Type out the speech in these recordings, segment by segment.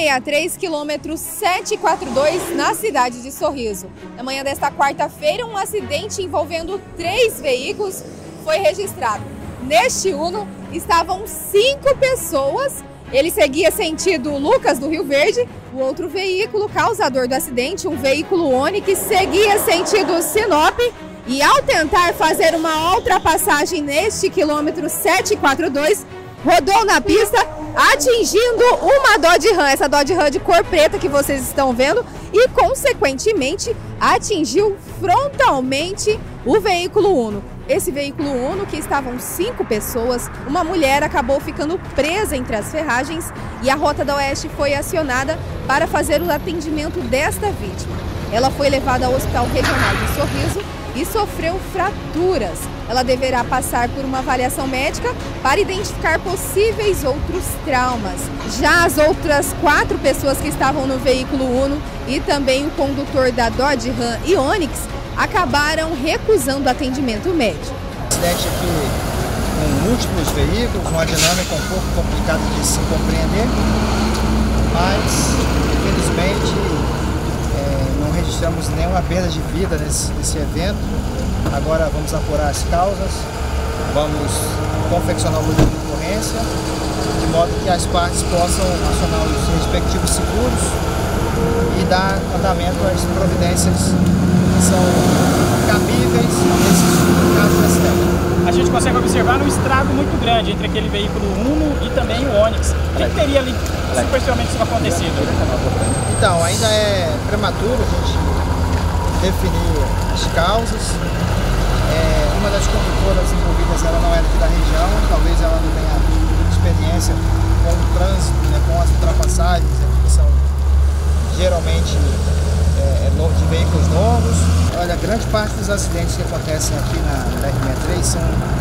BR-63, quilômetro 742, na cidade de Sorriso. Na manhã desta quarta-feira, um acidente envolvendo 3 veículos foi registrado. Neste Uno estavam 5 pessoas. Ele seguia sentido Lucas do Rio Verde. O outro veículo causador do acidente, um veículo Onix, seguia sentido Sinop. E ao tentar fazer uma ultrapassagem neste quilômetro 742, rodou na pista, atingindo uma Dodge Ram, essa Dodge Ram de cor preta que vocês estão vendo, e consequentemente atingiu frontalmente o veículo Uno. Esse veículo Uno, que estavam 5 pessoas, uma mulher acabou ficando presa entre as ferragens e a Rota da Oeste foi acionada para fazer o atendimento desta vítima. Ela foi levada ao Hospital Regional de Sorriso e sofreu fraturas. Ela deverá passar por uma avaliação médica para identificar possíveis outros traumas. Já as outras 4 pessoas que estavam no veículo Uno e também o condutor da Dodge Ram e Onix acabaram recusando atendimento médico. Acidente aqui com múltiplos veículos, uma dinâmica um pouco complicada de se compreender, mas infelizmente não registramos nenhuma perda de vida nesse evento. Agora vamos apurar as causas, vamos confeccionar o boletim de ocorrência, de modo que as partes possam acionar os respectivos seguros e dar andamento às providências que são cabíveis nesse caso de acidente. A gente consegue observar um estrago muito grande entre aquele veículo Uno e também o Onix. O que teria ali superficialmente isso acontecido? Então, ainda é prematuro a gente definir as causas. Uma das condutoras envolvidas ela não é daqui da região, talvez ela não tenha experiência com o trânsito, com as ultrapassagens, que são geralmente de veículos novos. Olha, grande parte dos acidentes que acontecem aqui na BR-63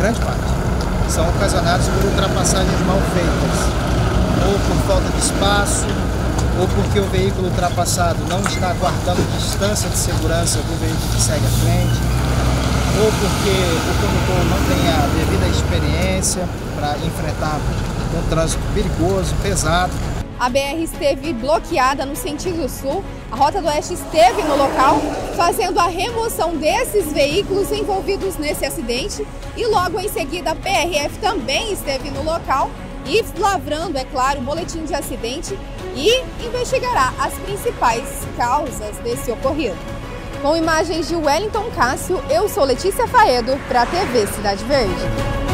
são ocasionados por ultrapassagens mal feitas, ou por falta de espaço, ou porque o veículo ultrapassado não está guardando distância de segurança do veículo que segue à frente, ou porque o condutor não tem a devida experiência para enfrentar um trânsito perigoso, pesado. A BR esteve bloqueada no sentido sul, a Rota do Oeste esteve no local, fazendo a remoção desses veículos envolvidos nesse acidente, e logo em seguida a PRF também esteve no local e lavrando, é claro, o boletim de acidente e investigará as principais causas desse ocorrido. Com imagens de Wellington Cássio, eu sou Letícia Faedo para a TV Cidade Verde.